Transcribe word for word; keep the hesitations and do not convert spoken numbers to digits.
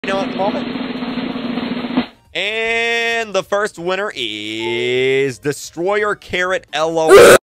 know, at the moment. And the first winner is Destroyer Carrot L O.